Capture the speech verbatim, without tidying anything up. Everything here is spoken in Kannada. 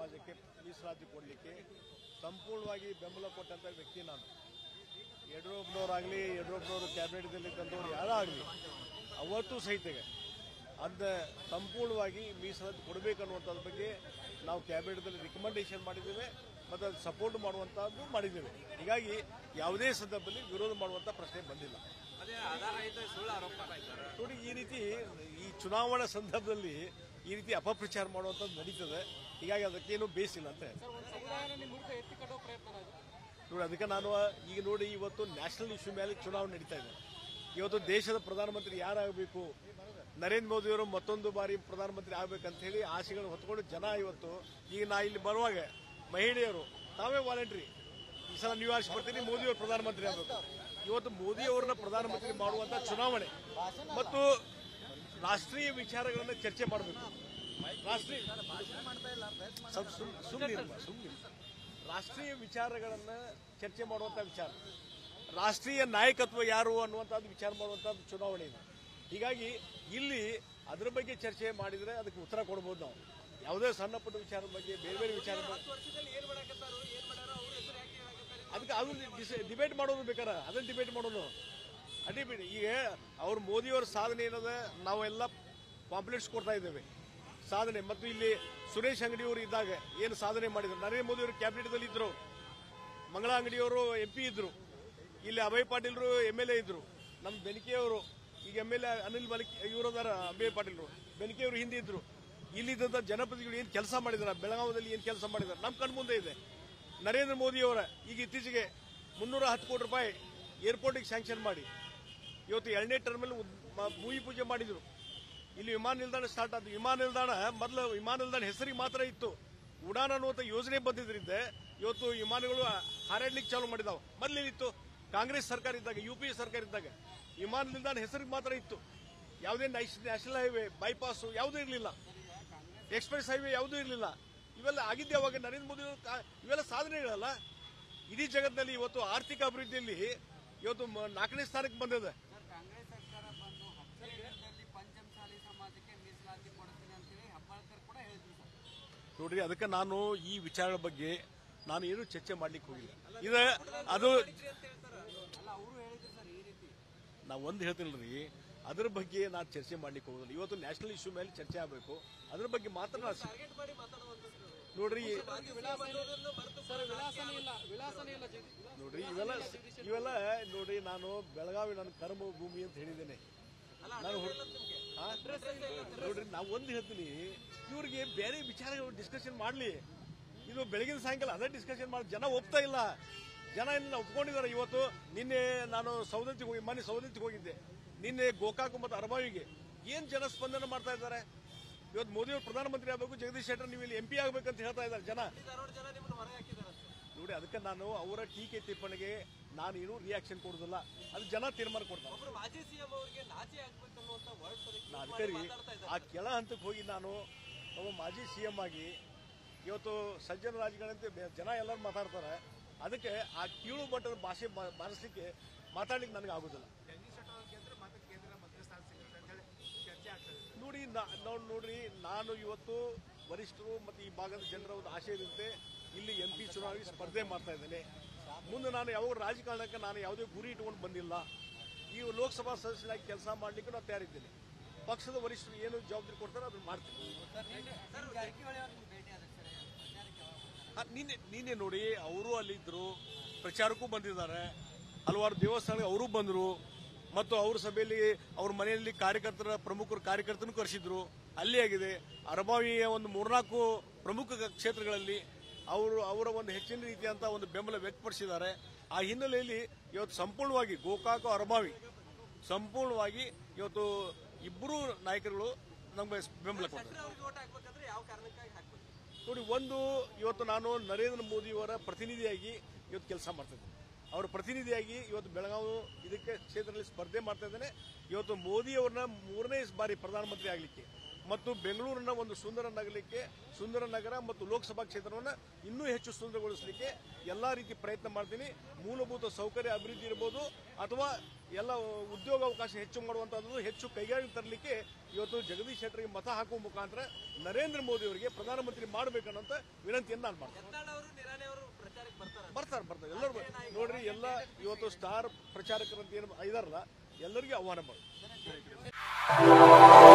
ಸಮಾಜಕ್ಕೆ ಮೀಸಲಾತಿ ಕೊಡಲಿಕ್ಕೆ ಸಂಪೂರ್ಣವಾಗಿ ಬೆಂಬಲ ಕೊಟ್ಟಂತ ವ್ಯಕ್ತಿ ನಾನು. ಯಡಿಯೂರಪ್ಪನವರಾಗಲಿ, ಯಡಿಯೂರಪ್ಪನವರು ಕ್ಯಾಬಿನೆಟ್ದಲ್ಲಿ ತಂದವರು ಯಾರಾಗಲಿ ಅವತ್ತು ಸಹಿತ ಅದ ಸಂಪೂರ್ಣವಾಗಿ ಮೀಸಲಾತಿ ಕೊಡಬೇಕನ್ನುವಂಥದ್ರ ಬಗ್ಗೆ ನಾವು ಕ್ಯಾಬಿನೆಟ್ದಲ್ಲಿ ರಿಕಮೆಂಡೇಶನ್ ಮಾಡಿದ್ದೇವೆ ಮತ್ತು ಅದು ಸಪೋರ್ಟ್ ಮಾಡುವಂತಹದ್ದು ಮಾಡಿದ್ದೇವೆ. ಹೀಗಾಗಿ ಯಾವುದೇ ಸಂದರ್ಭದಲ್ಲಿ ವಿರೋಧ ಮಾಡುವಂಥ ಪ್ರಶ್ನೆ ಬಂದಿಲ್ಲ. ನೋಡಿ, ಈ ರೀತಿ ಈ ಚುನಾವಣಾ ಸಂದರ್ಭದಲ್ಲಿ ಈ ರೀತಿ ಅಪಪ್ರಚಾರ ಮಾಡುವಂಥದ್ದು ನಡೀತದೆ. ಹೀಗಾಗಿ ಅದಕ್ಕೇನು ಬೇಸಿಲ್ಲ ಅಂತ ನೋಡಿ. ಅದಕ್ಕೆ ನಾನು ಈಗ ನೋಡಿ, ಇವತ್ತು ನ್ಯಾಷನಲ್ ಇಶ್ಯೂ ಮೇಲೆ ಚುನಾವಣೆ ನಡೀತಾ ಇದೆ. ಇವತ್ತು ದೇಶದ ಪ್ರಧಾನಮಂತ್ರಿ ಯಾರಾಗಬೇಕು, ನರೇಂದ್ರ ಮೋದಿಯವರು ಮತ್ತೊಂದು ಬಾರಿ ಪ್ರಧಾನಮಂತ್ರಿ ಆಗಬೇಕಂತ ಹೇಳಿ ಆಸೆಗಳನ್ನು ಹೊತ್ಕೊಂಡು ಜನ ಇವತ್ತು ಈಗ ನಾ ಇಲ್ಲಿ ಬರುವಾಗ ಮಹಿಳೆಯರು ತಾವೇ ವಾಲಂಟ್ರಿ ಈ ಸಲ ನೀವು ಆರಿಸಿ ಬರ್ತೀನಿ, ಮೋದಿಯವರು ಪ್ರಧಾನಮಂತ್ರಿ ಆಗಬೇಕು. ಇವತ್ತು ಮೋದಿಯವರನ್ನ ಪ್ರಧಾನಮಂತ್ರಿ ಮಾಡುವಂತ ಚುನಾವಣೆ ಮತ್ತು ರಾಷ್ಟ್ರೀಯ ವಿಚಾರಗಳನ್ನು ಚರ್ಚೆ ಮಾಡಬೇಕು. ರಾಷ್ಟ್ರೀಯ ಸುಮ್ಮನೆ ಸುಮ್ಮನೆ ರಾಷ್ಟ್ರೀಯ ವಿಚಾರಗಳನ್ನ ಚರ್ಚೆ ಮಾಡುವಂತ ವಿಚಾರ, ರಾಷ್ಟ್ರೀಯ ನಾಯಕತ್ವ ಯಾರು ಅನ್ನುವಂಥದ್ದು ವಿಚಾರ ಮಾಡುವಂತದ್ದು ಚುನಾವಣೆ ಇದೆ. ಹೀಗಾಗಿ ಇಲ್ಲಿ ಅದರ ಬಗ್ಗೆ ಚರ್ಚೆ ಮಾಡಿದ್ರೆ ಅದಕ್ಕೆ ಉತ್ತರ ಕೊಡಬಹುದು. ನಾವು ಯಾವುದೇ ಸಣ್ಣ ಪುಟ್ಟ ವಿಚಾರದ ಬಗ್ಗೆ ಬೇರೆ ಬೇರೆ ವಿಚಾರ ಅದಕ್ಕೆ ಅದು ಡಿಬೇಟ್ ಮಾಡೋದು ಬೇಕಾರೆ ಅದನ್ನ ಡಿಬೇಟ್ ಮಾಡೋದು ಅಡ್ಡಿ ಬಿಡಿ. ಈಗ ಅವ್ರ ಮೋದಿಯವರ ಸಾಧನೆ ಏನದ ನಾವೆಲ್ಲ ಕಾಂಪ್ಲಿಮೆಂಟ್ಸ್ ಕೊಡ್ತಾ ಇದ್ದೇವೆ ಸಾಧನೆ. ಮತ್ತು ಇಲ್ಲಿ ಸುರೇಶ್ ಅಂಗಡಿಯವರು ಇದ್ದಾಗ ಏನು ಸಾಧನೆ ಮಾಡಿದ್ರು, ನರೇಂದ್ರ ಮೋದಿ ಅವರು ಕ್ಯಾಬಿನೆಟ್ದಲ್ಲಿ ಇದ್ರು, ಮಂಗಳಾ ಅಂಗಡಿಯವರು ಎಂ ಪಿ ಇದ್ರು, ಇಲ್ಲಿ ಅಭಯ್ ಪಾಟೀಲ್ರು ಎಂ ಎಲ್ ಎ ಇದ್ರು, ನಮ್ಮ ಬೆನಕೆಯವರು ಈಗ ಎಂ ಎಲ್ ಎ ಅನಿಲ್ ಮಲಿಕ್ ಇವರದಾರ, ಅಭಯ್ ಪಾಟೀಲ್ರು ಬೆನಕೆಯವರು ಹಿಂದೆ ಇದ್ರು. ಇಲ್ಲಿದ್ದಂತ ಜನಪ್ರತಿನಿಧಿಗಳು ಏನು ಕೆಲಸ ಮಾಡಿದಾರೆ, ಬೆಳಗಾವಿಯಲ್ಲಿ ಏನು ಕೆಲಸ ಮಾಡಿದಾರೆ ನಮ್ಮ ಕಣ್ಮುಂದೆ ಇದೆ. ನರೇಂದ್ರ ಮೋದಿಯವರ ಈಗ ಇತ್ತೀಚೆಗೆ ಮುನ್ನೂರ ಹತ್ತು ಕೋಟಿ ರೂಪಾಯಿ ಏರ್ಪೋರ್ಟ್ಗೆ ಸ್ಯಾಂಕ್ಷನ್ ಮಾಡಿ ಇವತ್ತು ಎರಡನೇ ಟರ್ಮಿನಲ್ ಭೂಮಿ ಪೂಜೆ ಮಾಡಿದ್ರು. ಇಲ್ಲಿ ವಿಮಾನ ನಿಲ್ದಾಣ ಸ್ಟಾರ್ಟ್ ಆದ. ವಿಮಾನ ನಿಲ್ದಾಣ ಮೊದಲು ವಿಮಾನ ನಿಲ್ದಾಣ ಹೆಸರಿಗೆ ಮಾತ್ರ ಇತ್ತು. ಉಡಾನ್ ಅನ್ನುವಂಥ ಯೋಜನೆ ಬಂದಿದ್ರಿಂದ ಇವತ್ತು ವಿಮಾನಗಳು ಹಾರಾಡ್ಲಿಕ್ಕೆ ಚಾಲು ಮಾಡಿದಾವೆ. ಮೊದಲೇನಿತ್ತು, ಕಾಂಗ್ರೆಸ್ ಸರ್ಕಾರ ಇದ್ದಾಗ, ಯು ಪಿ ಎ ಸರ್ಕಾರ ಇದ್ದಾಗ ವಿಮಾನ ನಿಲ್ದಾಣ ಹೆಸರಿಗೆ ಮಾತ್ರ ಇತ್ತು. ಯಾವುದೇ ನ್ಯಾಷನಲ್ ಹೈವೇ, ಬೈಪಾಸ್ ಯಾವುದೂ ಇರಲಿಲ್ಲ, ಎಕ್ಸ್ಪ್ರೆಸ್ ಹೈವೇ ಯಾವುದೂ ಇರಲಿಲ್ಲ. ಇವೆಲ್ಲ ಆಗಿದ್ದೆ ಅವಾಗ ನರೇಂದ್ರ ಮೋದಿ ಇವೆಲ್ಲ ಸಾಧನೆಗಳಲ್ಲ. ಇಡೀ ಜಗತ್ತಿನಲ್ಲಿ ಇವತ್ತು ಆರ್ಥಿಕ ಅಭಿವೃದ್ಧಿಯಲ್ಲಿ ಇವತ್ತು ನಾಲ್ಕನೇ ಸ್ಥಾನಕ್ಕೆ ಬಂದಿದೆ. ನೋಡ್ರಿ, ಅದಕ್ಕೆ ನಾನು ಈ ವಿಚಾರದ ಬಗ್ಗೆ ನಾನು ಏನು ಚರ್ಚೆ ಮಾಡ್ಲಿಕ್ಕೆ ಹೋಗಿಲ್ಲ. ಇದು ಅದು ನಾವು ಒಂದು ಹೇಳ್ತೀನಲ್ರಿ, ಅದ್ರ ಬಗ್ಗೆ ನಾನು ಚರ್ಚೆ ಮಾಡ್ಲಿಕ್ಕೆ ಹೋಗೋದಿಲ್ಲ. ಇವತ್ತು ನ್ಯಾಷನಲ್ ಇಶ್ಯೂ ಮೇಲೆ ಚರ್ಚೆ ಆಗಬೇಕು, ಅದ್ರ ಬಗ್ಗೆ ಮಾತ್ರ ನೋಡ್ರಿ ನೋಡ್ರಿ ಇವೆಲ್ಲ ಇವೆಲ್ಲ ನೋಡ್ರಿ, ನಾನು ಬೆಳಗಾವಿ ನನ್ನ ಕರ್ಮ ಭೂಮಿ ಅಂತ ಹೇಳಿದ್ದೇನೆ. ನಾನು ನೋಡ್ರಿ, ನಾವು ಒಂದು ಹೇಳ್ತೀನಿ, ಇವ್ರಿಗೆ ಬೇರೆ ವಿಚಾರಗಳು ಡಿಸ್ಕಷನ್ ಮಾಡಲಿ. ಇದು ಬೆಳಗಿನ ಸಾಯಂಕಾಲ ಅದೇ ಡಿಸ್ಕಷನ್ ಮಾಡಿ ಜನ ಒಪ್ತಾ ಇಲ್ಲ. ಜನ ಇಲ್ಲ ಒಪ್ಕೊಂಡಿದ್ದಾರೆ. ಇವತ್ತು ನಿನ್ನೆ ನಾನು ಸೌದತ್ತಿಗೆ ಹೋಗಿ ಮನೆ ಸೌದತ್ತಿಗೆ ಹೋಗಿದ್ದೆ. ನಿನ್ನೆ ಗೋಕಾಕ್ ಮತ್ತು ಅರಬಾವಿಗೆ ಏನ್ ಜನ ಸ್ಪಂದನೆ ಮಾಡ್ತಾ ಇದ್ದಾರೆ. ಇವತ್ತು ಮೋದಿಯವರು ಪ್ರಧಾನಮಂತ್ರಿ ಆಗಬೇಕು, ಜಗದೀಶ್ ಶೆಟ್ಟರ್ ನೀವು ಇಲ್ಲಿ ಎಂಪಿ ಆಗಬೇಕಂತ ಹೇಳ್ತಾ ಇದ್ದಾರೆ ಜನ. ನೋಡಿ, ಅದಕ್ಕೆ ನಾನು ಅವರ ಟೀಕೆ ಟಿಪ್ಪಣಿಗೆ ನಾನು ಏನು ರಿಯಾಕ್ಷನ್ ಕೊಡುದಿಲ್ಲ. ಅದು ಜನ ತೀರ್ಮಾನ ಕೊಡ್ತಾರೆ. ಅದಕ್ಕೆ ರೀ ಆ ಕೆಳ ಹಂತಕ್ಕೆ ಹೋಗಿ ನಾನು ಒಬ್ಬ ಮಾಜಿ ಸಿಎಂ ಆಗಿ ಇವತ್ತು ಸಜ್ಜನ ರಾಜಕಾರಣಂತೆ ಜನ ಎಲ್ಲರೂ ಮಾತಾಡ್ತಾರೆ. ಅದಕ್ಕೆ ಆ ಕೀಳು ಮಟ್ಟದ ಭಾಷೆ ಬಾರಿಸಲಿಕ್ಕೆ ಮಾತಾಡ್ಲಿಕ್ಕೆ ನನಗೆ ಆಗುದಿಲ್ಲ. ನೋಡಿ, ನೋಡ್ರಿ, ನಾನು ಇವತ್ತು ವರಿಷ್ಠರು ಮತ್ತು ಈ ಭಾಗದ ಜನರ ಒಂದು ಆಶಯದಂತೆ ಇಲ್ಲಿ ಎಂ ಪಿ ಚುನಾವಣೆಗೆ ಸ್ಪರ್ಧೆ ಮಾಡ್ತಾ ಇದ್ದೇನೆ. ಮುಂದೆ ನಾನು ಯಾವ ರಾಜಕಾರಣಕ್ಕೆ ನಾನು ಯಾವುದೇ ಗುರಿ ಇಟ್ಕೊಂಡು ಬಂದಿಲ್ಲ. ಈ ಲೋಕಸಭಾ ಸದಸ್ಯರಾಗಿ ಕೆಲಸ ಮಾಡಲಿಕ್ಕೆ ನಾನು ತಯಾರಿದ್ದೇನೆ. ಪಕ್ಷದ ವರಿಷ್ಠರು ಏನು ಜವಾಬ್ದಾರಿ ಕೊಡ್ತಾರೆ ಅದನ್ನು ಮಾಡ್ತೀನಿ. ನಿನ್ನೆ ನಿನ್ನೆ ನೋಡಿ, ಅವರು ಅಲ್ಲಿದ್ದರು, ಪ್ರಚಾರಕ್ಕೂ ಬಂದಿದ್ದಾರೆ, ಹಲವಾರು ದೇವಸ್ಥಾನಕ್ಕೆ ಅವರು ಬಂದರು. ಮತ್ತು ಅವ್ರ ಸಭೆಯಲ್ಲಿ ಅವ್ರ ಮನೆಯಲ್ಲಿ ಕಾರ್ಯಕರ್ತರ ಪ್ರಮುಖರು ಕಾರ್ಯಕರ್ತನೂ ಕರೆಸಿದ್ರು. ಅಲ್ಲಿ ಆಗಿದೆ. ಅರಬಾವಿಯ ಒಂದು ಮೂರ್ನಾಲ್ಕು ಪ್ರಮುಖ ಕ್ಷೇತ್ರಗಳಲ್ಲಿ ಅವರು ಅವರ ಒಂದು ಹೆಚ್ಚಿನ ರೀತಿಯಂತ ಒಂದು ಬೆಂಬಲ ವ್ಯಕ್ತಪಡಿಸಿದ್ದಾರೆ. ಆ ಹಿನ್ನೆಲೆಯಲ್ಲಿ ಇವತ್ತು ಸಂಪೂರ್ಣವಾಗಿ ಗೋಕಾಕ ಅರಬಾವಿ ಸಂಪೂರ್ಣವಾಗಿ ಇವತ್ತು ಇಬ್ಬರು ನಾಯಕರುಗಳು ನಮಗೆ ಬೆಂಬಲ ಕೊಡ್ತಾರೆ. ನೋಡಿ, ಒಂದು ಇವತ್ತು ನಾನು ನರೇಂದ್ರ ಮೋದಿಯವರ ಪ್ರತಿನಿಧಿಯಾಗಿ ಇವತ್ತು ಕೆಲಸ ಮಾಡ್ತಿದ್ದೇನೆ. ಅವರ ಪ್ರತಿನಿಧಿಯಾಗಿ ಇವತ್ತು ಬೆಳಗಾವಿ ಇದಕ್ಕೆ ಕ್ಷೇತ್ರದಲ್ಲಿ ಸ್ಪರ್ಧೆ ಮಾಡ್ತಾ ಇದ್ದೇನೆ. ಇವತ್ತು ಮೋದಿ ಅವ್ರನ್ನ ಮೂರನೇ ಬಾರಿ ಪ್ರಧಾನಮಂತ್ರಿ ಆಗಲಿಕ್ಕೆ ಮತ್ತು ಬೆಂಗಳೂರಿನ ಒಂದು ಸುಂದರ ನಗರಕ್ಕೆ ಸುಂದರ ನಗರ ಮತ್ತು ಲೋಕಸಭಾ ಕ್ಷೇತ್ರವನ್ನು ಇನ್ನೂ ಹೆಚ್ಚು ಸುಂದರಗೊಳಿಸಲಿಕ್ಕೆ ಎಲ್ಲಾ ರೀತಿ ಪ್ರಯತ್ನ ಮಾಡ್ತೀನಿ. ಮೂಲಭೂತ ಸೌಕರ್ಯ ಅಭಿವೃದ್ಧಿ ಇರಬಹುದು ಅಥವಾ ಎಲ್ಲ ಉದ್ಯೋಗಾವಕಾಶ ಹೆಚ್ಚು ಮಾಡುವಂತಹದ್ದು, ಹೆಚ್ಚು ಕೈಗಾರಿಕೆ ತರಲಿಕ್ಕೆ ಇವತ್ತು ಜಗದೀಶ್ ಶೆಟ್ಟರ್ಗೆ ಮತ ಹಾಕುವ ಮುಖಾಂತರ ನರೇಂದ್ರ ಮೋದಿ ಅವರಿಗೆ ಪ್ರಧಾನಮಂತ್ರಿ ಮಾಡಬೇಕನ್ನೋಂಥ ವಿನಂತಿಯನ್ನು ನಾನು ಮಾಡ್ತೀನಿ. ಬರ್ತಾರೆ ಬರ್ತಾರೆ ಎಲ್ಲರೂ ನೋಡ್ರಿ, ಎಲ್ಲ ಇವತ್ತು ಸ್ಟಾರ್ ಪ್ರಚಾರಕರಂತ ಏನು ಇದಾರಲ್ಲ ಎಲ್ಲರಿಗೂ ಆಹ್ವಾನ ಮಾಡಿ.